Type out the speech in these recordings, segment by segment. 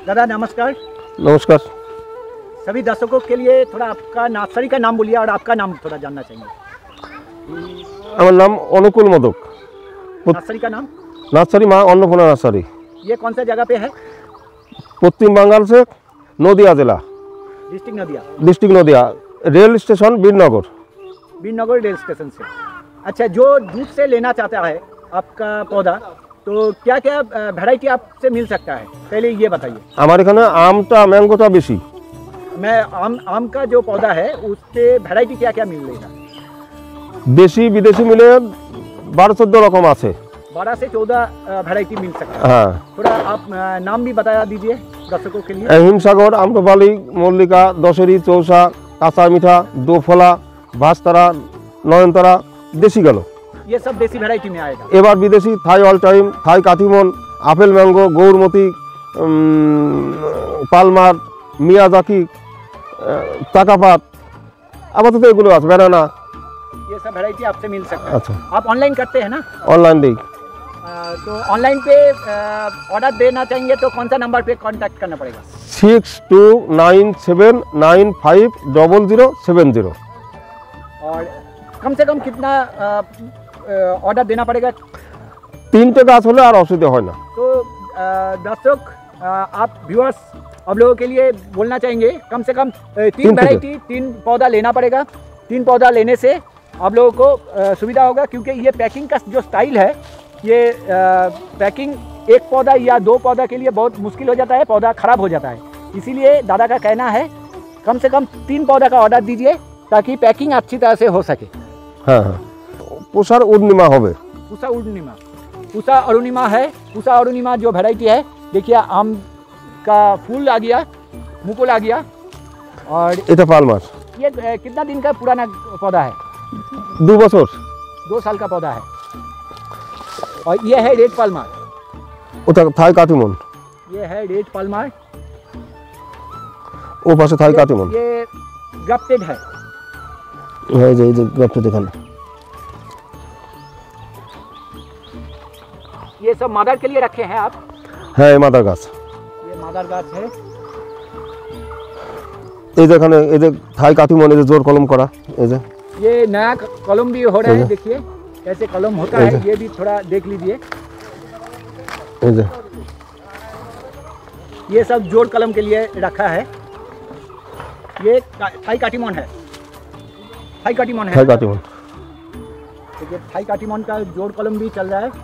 दादा नमस्कार। नमस्कार। सभी दर्शकों के लिए थोड़ा आपका नर्सरी का नाम बोलिए और आपका नाम थोड़ा जानना चाहिए। আমার নাম অনুকূল মোদক। नर्सरी का नाम? नर्सरी माँ अन्नपूर्णा नर्सरी। ये कौन सा जगह पे है? पश्चिम बंगाल से नदिया जिला, district Nadia. District Nadia, rail station Birnagar. Birnagar rail station से। अच्छा, जो दूर से लेना चाहता है आपका पौधा तो क्या क्या वैरायटी आपसे मिल सकता है, पहले ये बताइए। हमारे एखाने आमटा मैंगोटा बेशी। मैं आम का जो पौधा है उसके वैरायटी क्या क्या मिलेगा? देशी विदेशी मिले 12-14 रकम आछे। 12 से 14 वैरायटी मिल सकता है। हाँ। थोड़ा आप नाम भी बता दीजिए दर्शकों के लिए। हिमसागर, आम्रपाली, मल्लिका, दशहरी, चौसा, काँचा मीठा, दोफला, भास्तारा, नयनतारा, देशी गलो। ये सब देसी वैरायटी में आएगा। एबार विदेशी थाई ऑल टाइम, थाई काठिमन, apple mango, Gourmati, Palmer, Miyazaki, टाकापात, आपातत एगुलो आछे, बनाना। ये सब वैरायटी आपसे मिल सकता है। अच्छा। आप ऑनलाइन करते हैं ना? ऑनलाइन दी। तो ऑनलाइन पे ऑर्डर देना चाहेंगे तो कौन सा नंबर पे कांटेक्ट करना पड़ेगा? 6297950070। और कम से कम कितना ऑर्डर देना पड़ेगा? 3टे गाछ होले और असुविधा है ना। तो दर्शक आप व्यूअर्स आप लोगों के लिए बोलना चाहेंगे कम से कम 3 वैरायटी 3 पौधा लेना पड़ेगा। 3 पौधा लेने से आप लोगों को सुविधा होगा, क्योंकि ये पैकिंग का जो स्टाइल है, ये पैकिंग एक पौधा या 2 पौधा के लिए बहुत मुश्किल हो जाता है, पौधा ख़राब हो जाता है। इसीलिए दादा का कहना है कम से कम 3 पौधा का ऑर्डर दीजिए ताकि पैकिंग अच्छी तरह से हो सके। हाँ हाँ। पूषार उर्णिमा होवे। पूषा अरुणिमा, पूषा अरुणिमा है। पूषा अरुणिमा जो वैरायटी है, देखिए आम का फूल आ गया, मुकुल आ गया। और এটা পালমার। ये कितना दिन का पुराना पौधा है? 2 বছর। 2 साल का पौधा है। और ये है रेड पालमार। ওটা থাই কাটিমন। ये है रेड पालमार। ও পাশে থাই কাটিমন। ये ग्राफ्टेड है। এই যে গ্রাফটা দেখান। ये सब मादर के लिए रखे हैं आप? হ্যাঁ, এই মাদার গাছ। ये मादर गाछ है। এই যে এখানে এই যে থাই কাটিমন, এই যে জোর কলম করা, এই যে ये नया कलम भी हो रहा है, देखिए कैसे कलम होता है, ये भी थोड़ा देख लीजिए। এই যে ये सब जोड़ कलम के लिए रखा है। ये थाई काटीमोन है। थाई काटीमोन है। থাই কাটিমন। देखिए थाई काटीमोन का जोड़ कलम भी चल रहा है।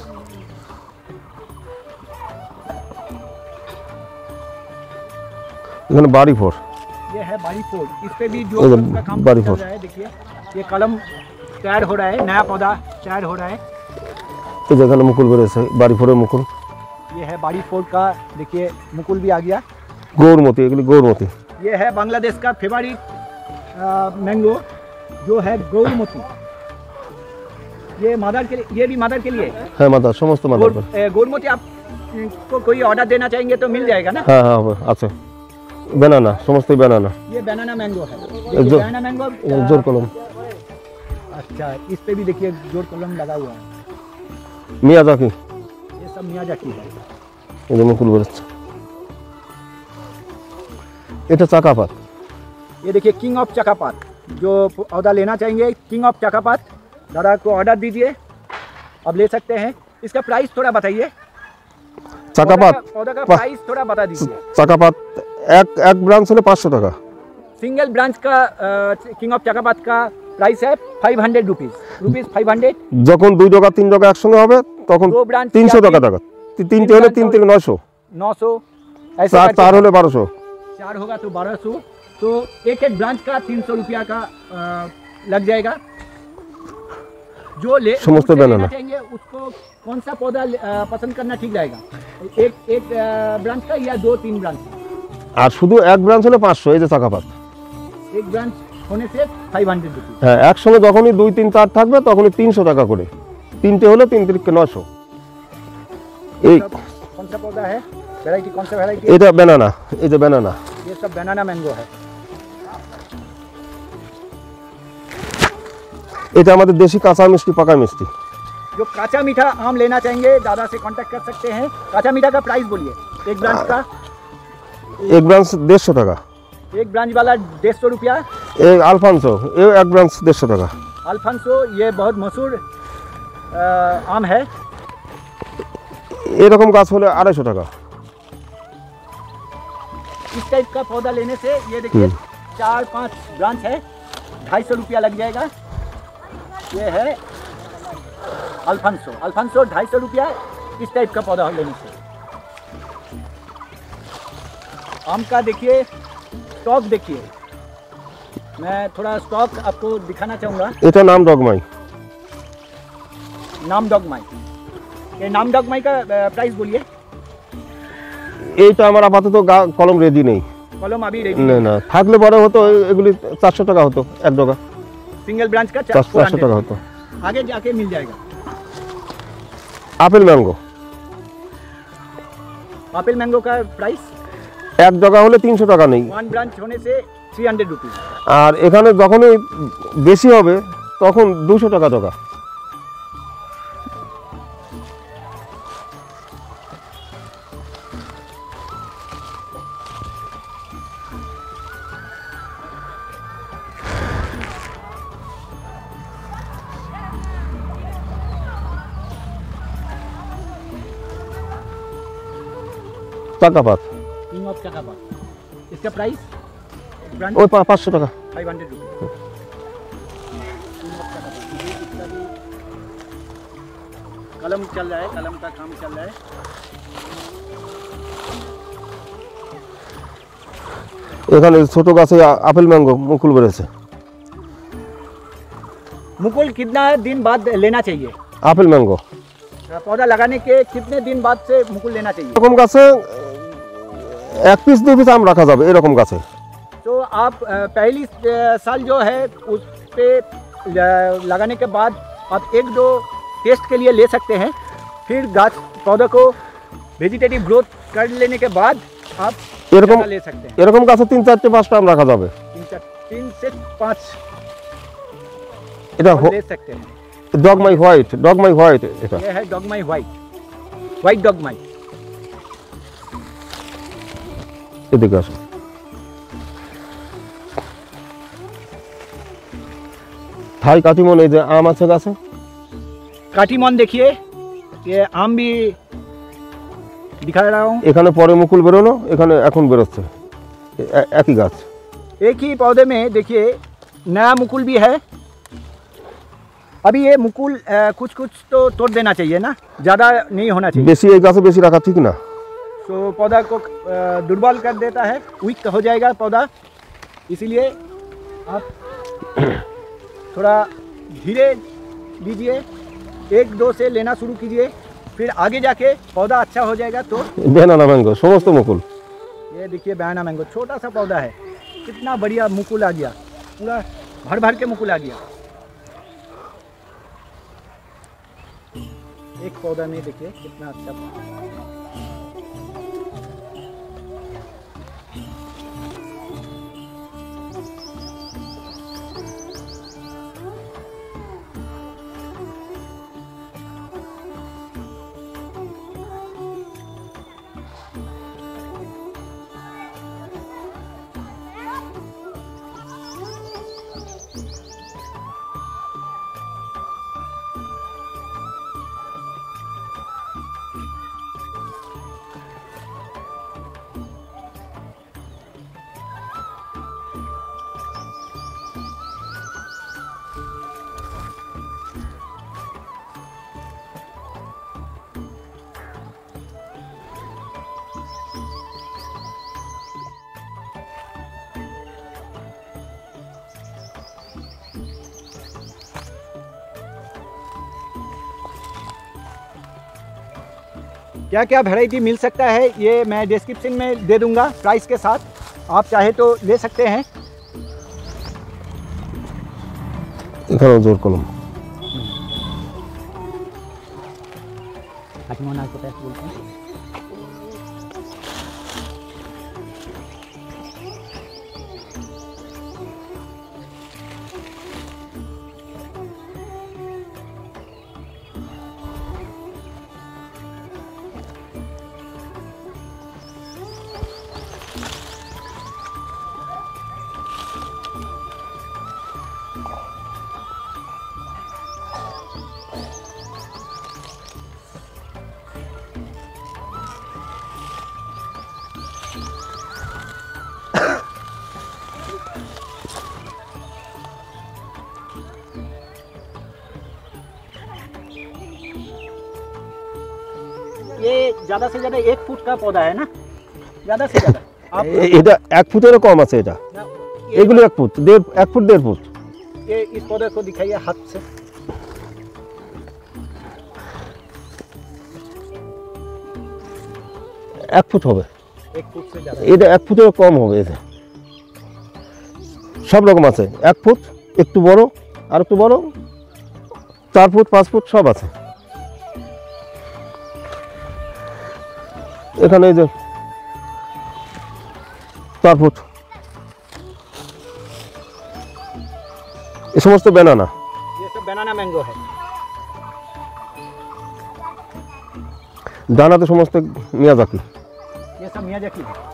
এখানে বাড়ি ফোর। ये है बारी फोड़। इस पे भी जोड़ कलम का काम चल रहा है। देखिए ये कलम तैयार हो रहा है, नया पौधा तैयार हो रहा है। এই যে এখানে মুকুল বেরিয়েছে, বাড়ি ফোরের মুকুল। ये है बारी फोड़ का, देखिए मुकुल भी आ गया। গৌরমতি, এগুলি গৌরমতি। ये है बांग्लादेश का फेवरेट मैंगो जो है गौरमती। ये मदर के लिए, ये भी मदर के लिए। হ্যাঁ, মাদার, সমস্ত মাদার। गौरमती आप को कोई ऑर्डर देना चाहेंगे तो मिल जाएगा ना? হ্যাঁ হ্যাঁ হবে, আছে। बनाना, समस्तই बनाना। ये बनाना मैंगो है। जो- बनाना मैंगो जोर कलम। अच्छा, इस पे भी देखिए जोड़ कलम लगा हुआ है। মিয়াজাকি। ये सब मियाजाकी है। এই যে মুকুল বেরোচ্ছে। এটা চাকাপাত। ये देखिए किंग ऑफ चकापात। जो पौधा लेना चाहेंगे किंग ऑफ चकापात, दादा को ऑर्डर दीजिए, अब ले सकते हैं। इसका प्राइस थोड़ा बताइए। চাকাপাত। पौधा का प्राइस थोड़ा बता दीजिए। চাকাপাত এক ব্রাঞ্চ হলে 500 টাকা। सिंगल ब्रांच का किंग ऑफ चकापात का प्राइस है 500 रुपीज़। 500। যখন 2 টাকা 3 টাকা একসঙ্গে হবে তখন 2 ব্রাঞ্চ 300 টাকা টাকা। 3টে হলে 3 থেকে 900। 900 ऐसे 4 হলে 1200। 4 होगा तो 1200। तो एक एक ब्रांच का 300 रुपया का लग जाएगा। जो ले समस्त लेना बनाना। चाहेंगे उसको कौन सा पौधा पसंद करना ठीक रहेगा? एक ब्रांच का या 2-3 ब्रांच? আর শুধু এক ব্রাঞ্চ হলে 500। এই যে চাকাপাত। एक ब्रांच होने से 500 रुपीज़। হ্যাঁ, একসঙ্গে যখনই 2, 3, 4 থাকবে তখনই 300 টাকা করে। 3টে হলে 3 থেকে 900। এই कौन सा पौधा है? वैरायटी कौन सा वैरायटी? এটা बनाना। এই যে बनाना। ये सब बनाना मैंगो है। এটা আমাদের দেশি কাঁচা মিষ্টি, পাকা মিষ্টি। जो काचा मीठा आम लेना चाहेंगे दादा से कांटेक्ट कर सकते हैं। काचा मीठा का प्राइस बोलिए एक ब्रांच का। एक ब्रांच 150 টাকা। एक ब्रांच वाला 150 रुपया। एक अल्फांसो ये एक ब्रांच 150 টাকা। अल्फांसो ये बहुत मशहूर आम है। এরকম গাছ হলে 250 টাকা। इस टाइप का पौधा लेने से ये देखिए 4-5 ब्रांच है, 250 रुपया लग जाएगा। ये है अल्फांसो। अल्फांसो 250 रुपया इस टाइप का पौधा लेने से। आम का देखिए स्टॉक देखिए, मैं थोड़ा स्टॉक आपको दिखाना चाहूँगा। এটা নাম ডগমাই। नाम डॉगमाई, ये नाम डॉगमाई का प्राइस बोलिए। এইটা আমার আপাতত কলম রেডি নেই। कॉलम अभी रेडी না না থাকলে বড় হতো, এগুলি 400 টাকা হতো এক ডগা। सिंगल ब्रांच का 400 টাকা হতো। आगे जाके मिल जाएगा। আপেল ম্যাঙ্গো एप्पल मैंगो का प्राइस এক ডগা হলে 300 টাকা নেই। 1 ब्रांच होने से 300 रुपीज। আর এখানে যখনই বেশি হবে তখন 200 টাকা ডগা। টাকাপাত किंग ऑफ चकापात, इसका प्राइस ब्रांच ওই 500 টাকা। 500 रुपीज। कलम चल रहा है, कलम का काम चल रहा है। এখানে ছোট গাছে আপেল ম্যাঙ্গো মুকুল বেড়েছে। मुकुल कितना दिन बाद लेना चाहिए? আপেল ম্যাঙ্গো पौधा लगाने के कितने दिन बाद से मुकुल लेना चाहिए? এরকম গাছে 1 পিস 2 পিস আম রাখা যাবে এরকম গাছে। तो आप पहली साल जो है उस पे लगाने के बाद आप 1-2 टेस्ट के लिए ले सकते हैं। फिर गाछ पौधे को वेजिटेटिव ग्रोथ कर लेने के बाद आप এরকম ले सकते हैं। এরকম গাছে 3-4-5টা আম রাখা যাবে। 3 से 5 এটা ले सकते हैं। ডগমাই হোয়াইট এটা। ये है डॉगमाई व्हाइट डॉगमाई। এদিকে আসো। থাই কাটিমন এই যে আম আছে গাছে। काटीमॉन देखिए, ये आम भी दिखा रहा हूँ। এখানে পরে মুকুল বেরোনো, এখানে এখন বেরোচ্ছে একই গাছ। एक ही पौधे में देखिए नया मुकुल भी है। अभी ये मुकुल कुछ तो तोड़ देना चाहिए ना, ज़्यादा नहीं होना चाहिए। বেশি এই গাছে বেশি রাখা ঠিক না। तो पौधा को दुर्बल कर देता है, वीक हो जाएगा पौधा। इसीलिए आप थोड़ा धीरे लीजिए, 1-2 से लेना शुरू कीजिए, फिर आगे जाके पौधा अच्छा हो जाएगा। तो বেনানা ম্যাঙ্গো সমস্ত মুকুল। ये देखिए बनाना मैंगो, छोटा सा पौधा है, कितना बढ़िया मुकुल आ गया, पूरा भर भर के मुकुल आ गया। एक पौधा में देखिए कितना अच्छा। क्या क्या वैरायटी मिल सकता है ये मैं डिस्क्रिप्शन में दे दूंगा प्राइस के साथ, आप चाहे तो ले सकते हैं। এখানেও জোর কলম। ज़्यादा से ज़्यादा 1 फुट का पौधा है ना, ज़्यादा से ज़्यादा आप এটা 1 ফুটেরও কম আছে এটা। ना, এগুলো 1 ফুট, 1 ফুট 1.5 ফুট। ये इस पौधे को दिखाइए हाथ से। 1 ফুট হবে। 1 फुट से ज़्यादा। এটা 1 ফুটেরও কম হবে এতে। সব রকম আছে, 1 ফুট, একটু বড়, আর একটু বড়, 4 ফুট 5 ফুট সব আছে। এখানে এই যে 4 ফুট, এই সমস্ত ব্যানানা। ये सब बनाना मैंगो है। দানাতে সমস্ত মিয়াজাকি। ये सब मियाजाकी है।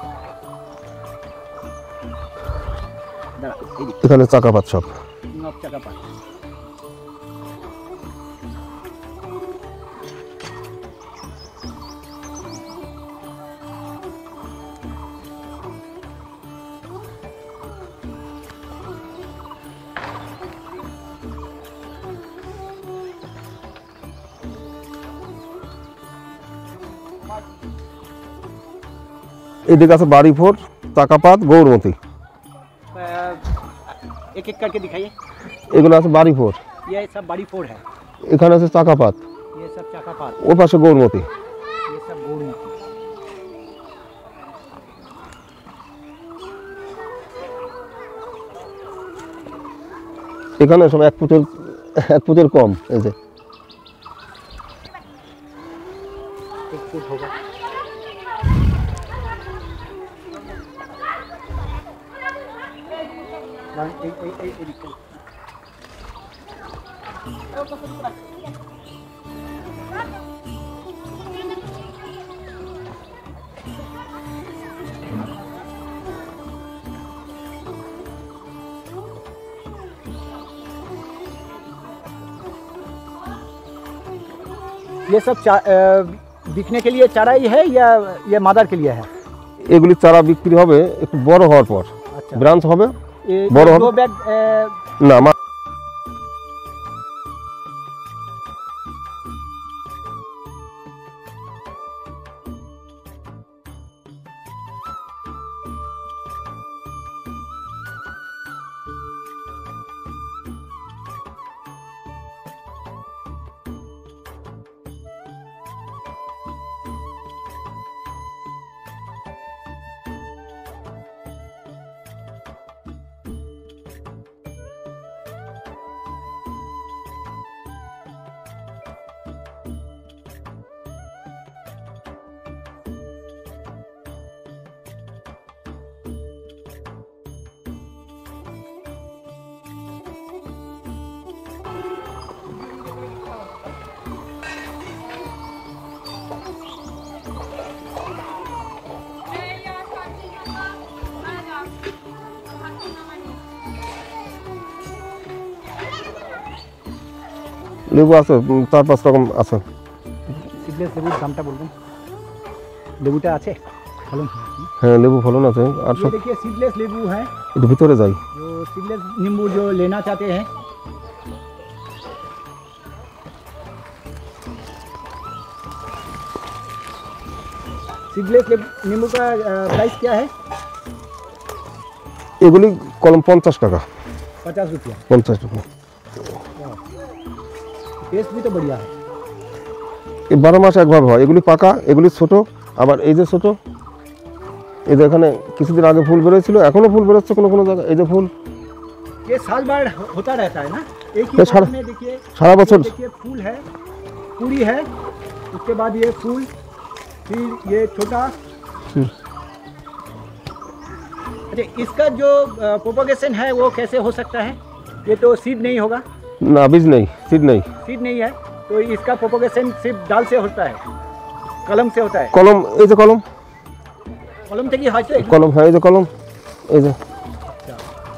दाঁড়া, এই দিক, এখানে চাকাপাত সব। নব চাকা পাত। এদিকে আছে বাড়িফোর, চাকাপাত, গৌরমতি। एक एक करके दिखाइए। এগুলো আছে বাড়িফোর, ये सब बड़ी फोड़ है, এখানে আছে চাকাপাত, ये सब चाका पात, ওর পাশে গৌরমতি। ये सब गोड़ में। এখানে সব 1 ফুটের কম। এই যে 1 फुट होगा। ये सब बिकने के लिए चारा ही है या ये मादर के लिए है? এগুলি চারা বিক্রি হবে একটু বড় হওয়ার পর, अच्छा, ব্রাঞ্চ হবে। ये बड़ो ये হবে? 2 बैग না লেবু আছে, 4-5 রকম আছে। সিডলেস লেবুর দামটা বলবেন? লেবুটা আছে ফলন? হ্যাঁ লেবু ফলন আছে। আর ये সব देखिए सीडलेस नींबू है, একটু ভিতরে যাই। जो सीडलेस नींबू जो लेना चाहते हैं, सीडलेस नींबू का प्राइस क्या है? এগুলি কলম 50 টাকা। 50 रुपया। 50 টাকা। टेस्ट भी तो बढ़िया है। এই 12 মাস একভাবে হয়। এগুলি পাকা, এগুলি ছোট, আবার এই যে ছোট, এই যে এখানে কিছুদিন আগে ফুল বেরোছিল, এখনো ফুল বেরোচ্ছে কোনো কোনো জায়গায়। এই যে ফুল ये साल भर होता रहता है ना, एक ही ये पौधे सारा- में देखिए सारा बছर। ये देखिए फूल है, पूरी है, उसके बाद ये फूल, फिर ये छोटा। अच्छा, इसका जो प्रोपगेशन है वो कैसे हो सकता है? ये तो सीड नहीं होगा, না বীজ নেই, সিড নেই। सीड नहीं है, तो इसका प्रोपगेशन सिर्फ डाल से होता है, कलम से होता है। কলম, এই যে কলম, कलम থেকে হয় তো এগুলো? কলম, হ্যাঁ এই যে কলম, এই যে আচ্ছা,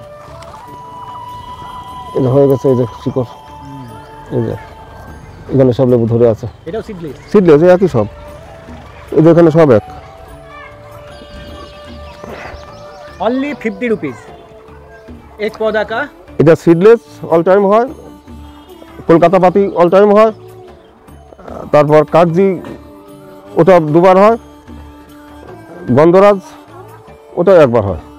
এই যে হয়ে গেছে, এই যে শিকড়, এই যে এখানে সব লেবু ধরে আছে। এটাও সিডলেস। সিডলেস একই সব, এই যে এখানে সব এক। ओनली 50 रुपीज़ एक पौधा का। এটা সিডলেস অল টাইম হয়, কলকাতা পাতি অল টাইম হয়, তারপর কাগজি ওটা দুবার হয়, গন্ধরাজ ওটাও একবার হয়।